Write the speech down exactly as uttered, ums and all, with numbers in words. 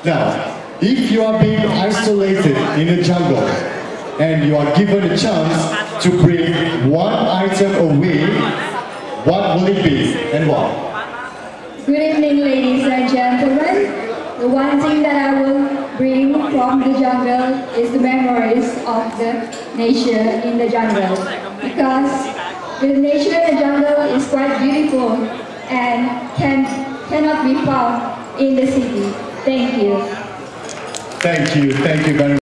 Now, if you are being isolated in the jungle and you are given a chance to bring one item away, what will it be and why? Good evening, ladies and gentlemen. The one thing that I will bring from the jungle is the memories of the nature in the jungle. Because the nature in the jungle is quite beautiful and can, cannot be found in the city. Thank you. Thank you. Thank you very much.